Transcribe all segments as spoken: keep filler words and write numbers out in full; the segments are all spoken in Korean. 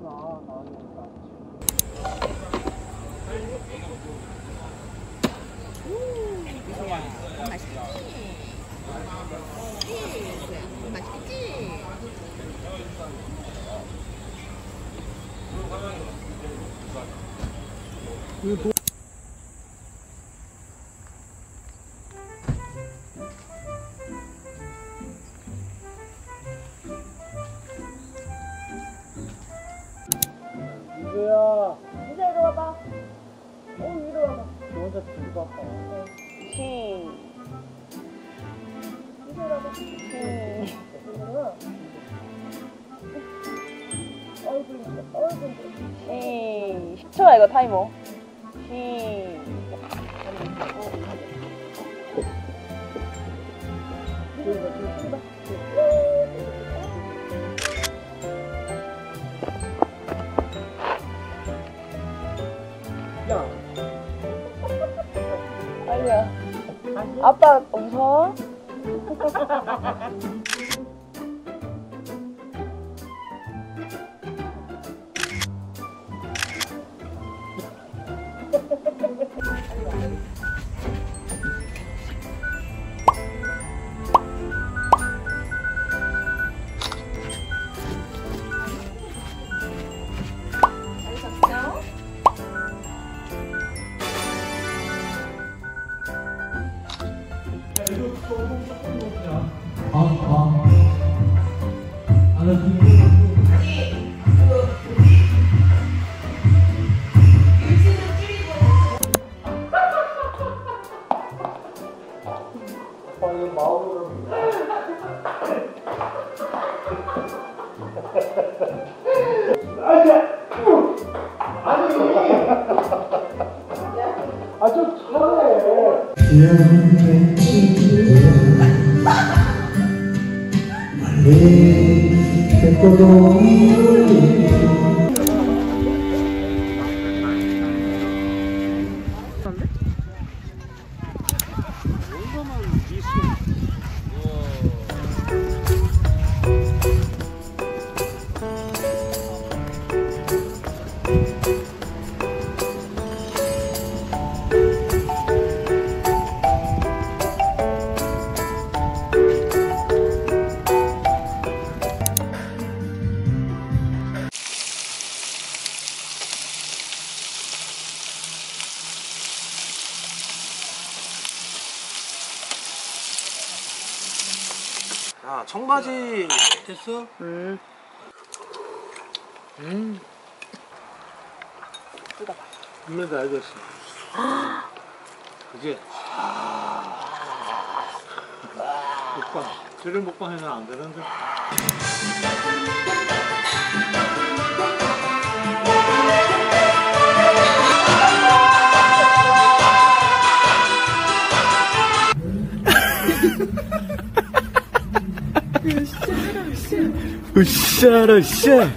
이거 이거야. 이제 이리 와봐. 어, 이리 와봐. 너 혼자 들고 와봐. 히. 이리 와봐. 히. 어이구, 어이구. 히. 십 초야 이거 타이머. 히. 야. 아니야. 아빠 무서워? 아, 아. 아, 나 아, 좀 잘해. 멀리 백도동 야, 청바지 됐어? 음. 음. 뜯어봐. 물에다 알겠어. 그지? 먹방. 저런 먹방 해서는 안 되는데. 으쌰, 으쌰.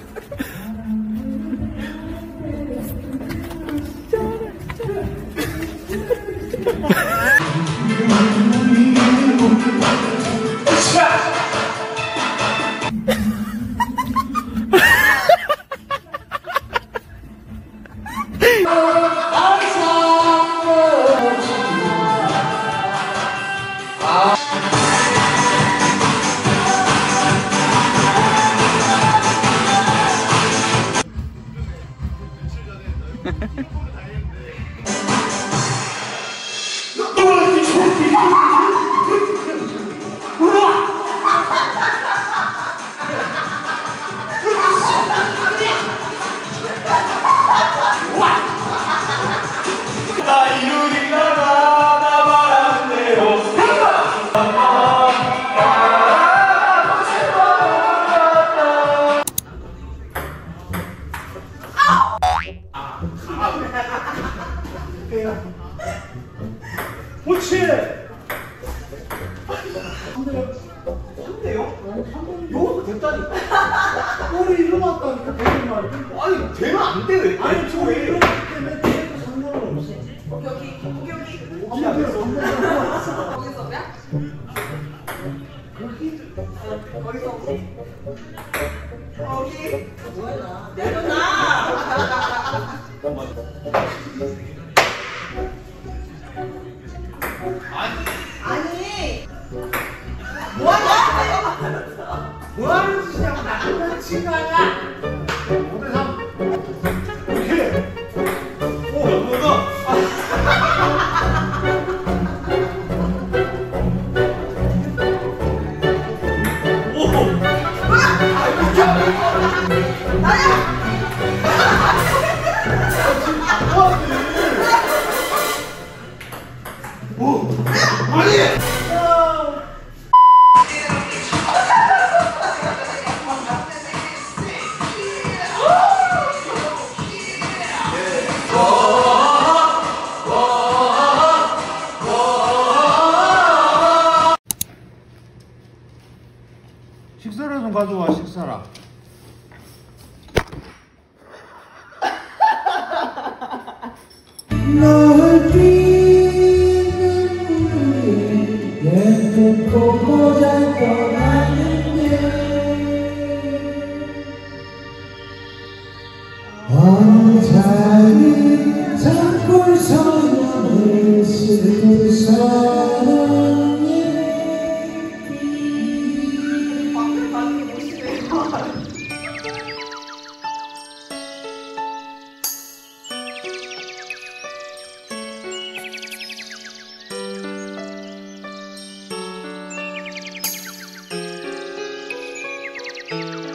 그렇지. 한대요? 한대요? 여기서 됐다니까. 꼬리 일어났다니까. 되는 말. 아니 되면 안 돼. 왜? 아니 저 왜 일어났기 때문에 되는 상관은 없어. 여기 여기 여기 여기 안 됐어. 거기서 몇? 거기 거기서 거기 내려놔. 아니 뭐하냐? 뭐하는 짓이냐고 나한테 친 거 아니야? 오 대 삼 이렇게 오 뭐가 식사라 좀 가져와. 식사라. 널 뛰는 물에 예쁜 꽃보다 떠나는데 언제니 잠골 소녀를 슬픈 사랑에 방금 가는 게 멋있네요. 아